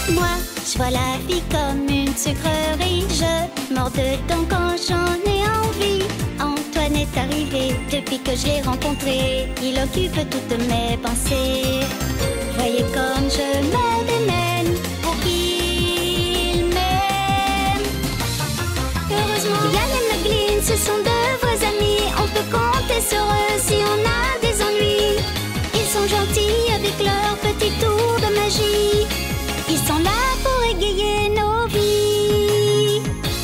Moi, je vois la vie comme une sucrerie. Je mords dedans quand j'en ai envie. Antoine est arrivé depuis que je l'ai rencontré. Il occupe toutes mes pensées. Voyez comme je me démène pour qu'il m'aime. Heureusement, Yann et Meglin, ce sont de vrais amis. On peut compter sur eux si on a des ennuis. Ils sont gentils avec leur petit tour de magie. Ils sont là pour égayer nos vies.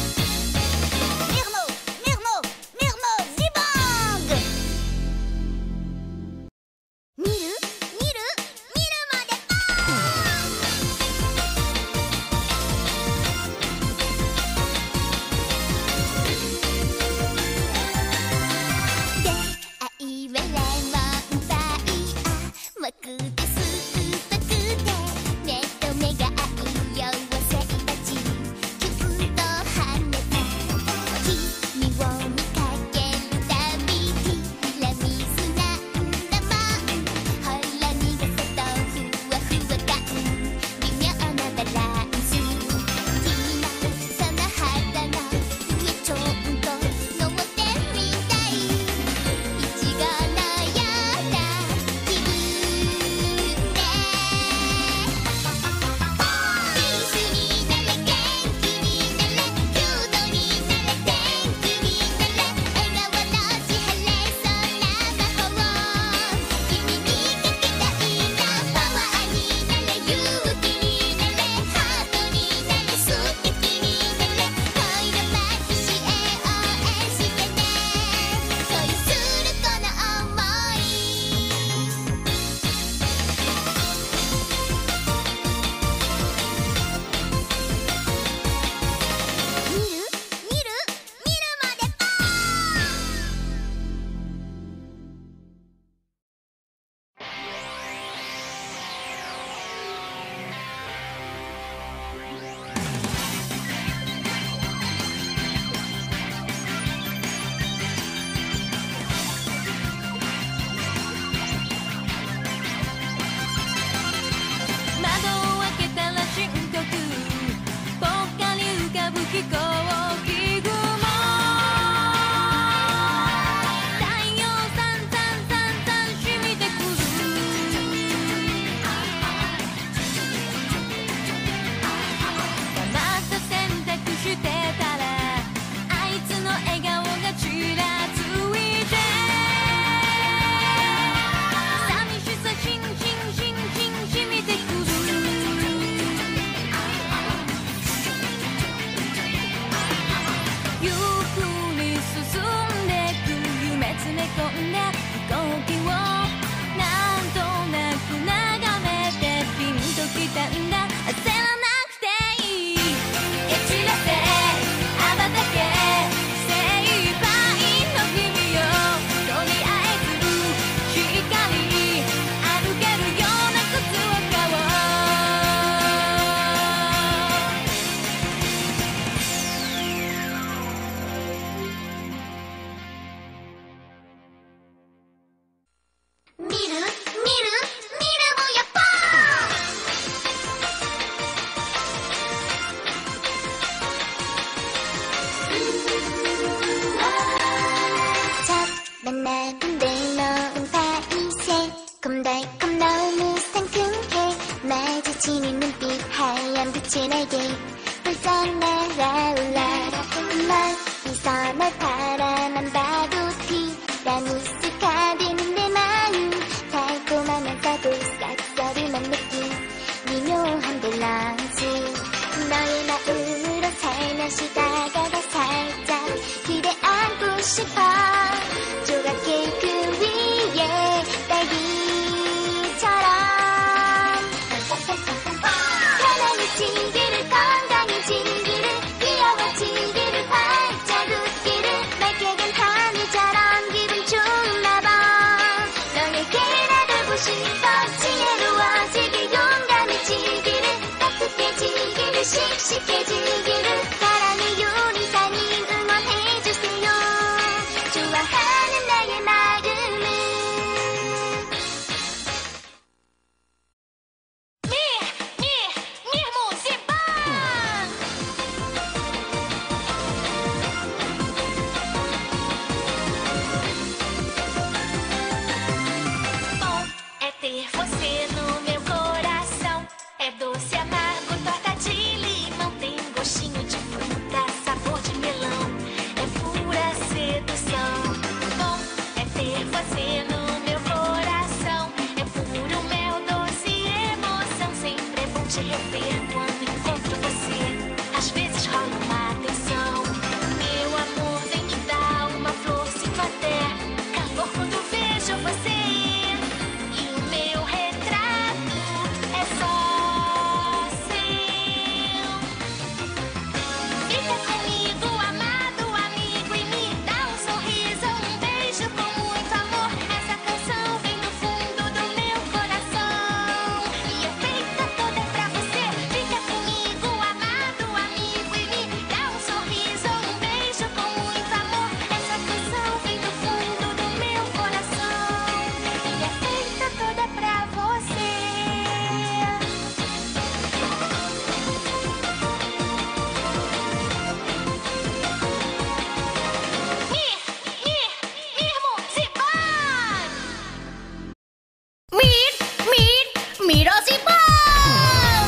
Mirmo Zibang. Mirmo 비치는 눈빛 하얀 빛이 날개 불쌍 날아올라 막 미소만 바라만 봐도 티라미수 가득는 내 마음 달콤하면서도 쌉싸름한 느낌 미묘한 밸런스 너의 마음으로 살며시 다가가 살짝 기대 안고 싶어 조각 케이크 위에 딸기처럼 편안해지기를 건강해지기를 귀여워지기를 활짝 웃기를 맑게 간 하늘처럼 기분 좋나봐 너에게 나가고 싶어 지혜로워지길 용감해지기를 따뜻해지기를 씩씩해지기를 사랑의 요리사님 응원해주세요 좋아 te rever quando encontro você. Às vezes rola uma tensão. Meu amor, vem me dar uma flor, sinto até calor quando vejo você. E o meu retrato é só seu. Fica comigo, amado amigo, e me dá um sorriso, um beijo com muito amor. Essa canção vem do fundo do meu coração e é feita toda pra você. Fica comigo, amado amigo, e me dá um sorriso, um beijo com muito amor. Essa canção vem do fundo do meu coração e é feita toda pra você. Mirmo Zibang! Mirmo Zibang!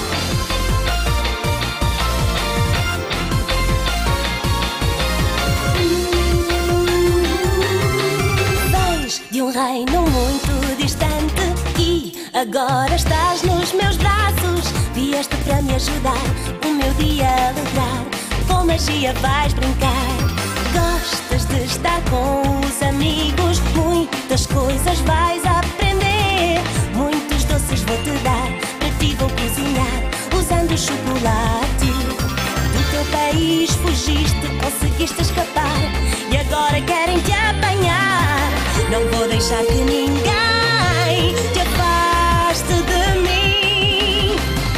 Vens de um reino muito distante e agora estás nos meus braços. Vieste para me ajudar, o meu dia alegrar. Com magia vais brincar. Gostas de estar com os amigos, muitas coisas vais aprender. Muitos doces vou te dar, para ti vou cozinhar, usando chocolate. Do teu país fugiste, conseguiste escapar e agora querem te apanhar. Não vou deixar que ninguém te afaste de mim.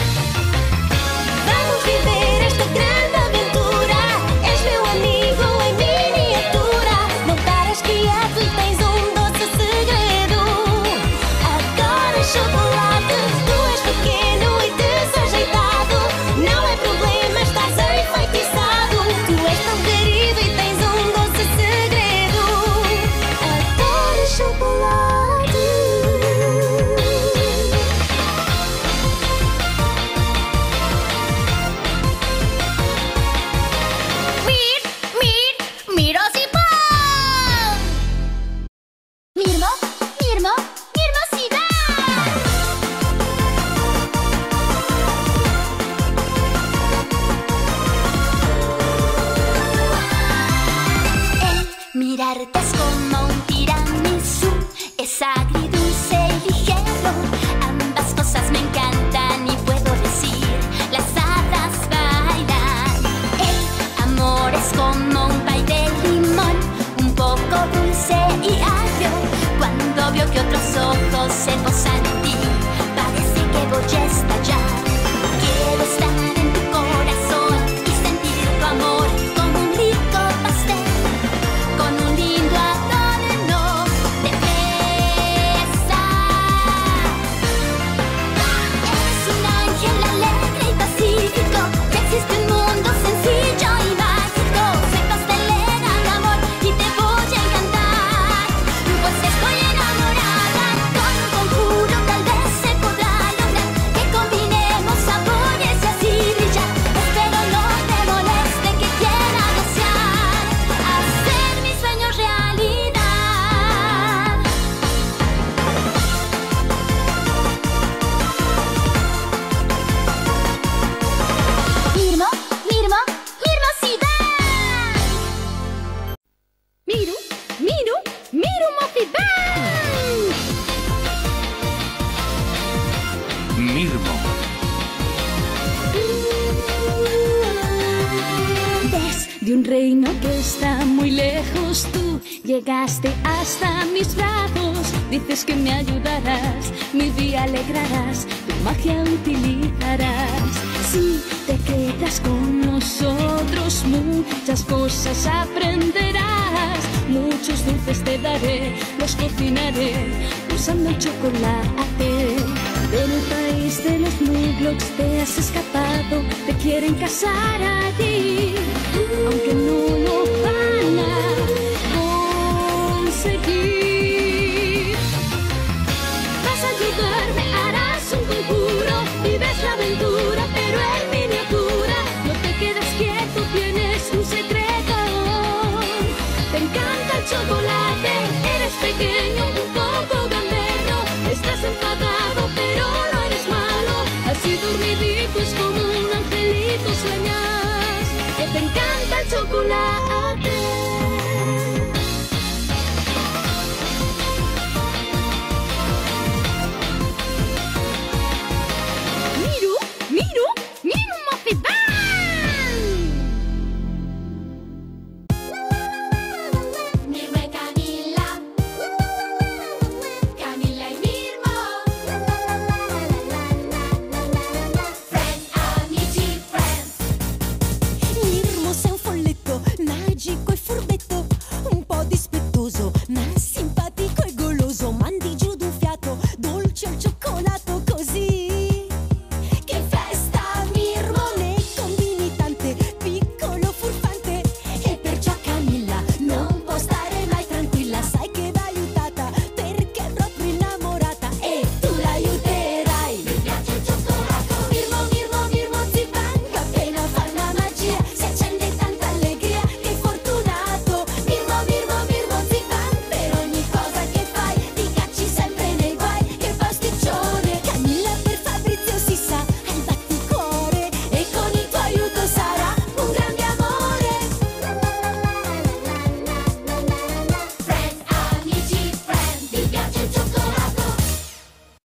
Vamos viver esta grande aventura. És meu amigo em miniatura. Não paras quieto e tens um doce segredo. Adoro chocolate. Tu és pequeno e desajeitado. Não é problema, estás enfeitiçado. Tu és tão querido e tens um doce segredo. Adoro chocolate. Mirmo Zibang! Mirmo Zibang! El mirarte es como un tiramisú, es agridulce y ligero. Ambas cosas me encantan y puedo decir, las hadas bailan. El amor es como un pay de limón, un poco dulce y agrio. Cuando veo que otros ojos se posan en ti, parece que voy a estallar. Quiero estar en tu corazón y sentir tu amor como un rico pastel, con un lindo adorno de fresa. Eres un ángel alegre y pacífico, que existe un mundo sencillo y mágico. Soy pastelera de amor y te voy a encantar, pues estoy enamorada. Con un conjuro tal vez se podrá lograr que combinemos sabores y así brillar. Espero no te moleste que quiera desear hacer mis sueños realidad. Mirmo Zibang! Mirmo Zibang! Mirmo. Desde un reino que está muy lejos tú llegaste hasta mis brazos. Dices que me ayudarás, mi día alegrarás, tu magia utilizarás. Si te quedas con nosotros muchas cosas aprenderás. Muchos dulces te daré, los cocinaré usando chocolate. En el país de los Multilanguage te has escapado, te quieren casar allí, aunque no lo van a conseguir. Vas a ayudarme, harás un conjuro, vives la aventura, pero en miniatura. No te quedas quieto, tienes un secreto. Te encanta el chocolate, eres pequeño, un poco gamberro. Estás enfadado, pero no eres malo. Así dormí. dices como un angelito sueñas, que te encanta el chocolate.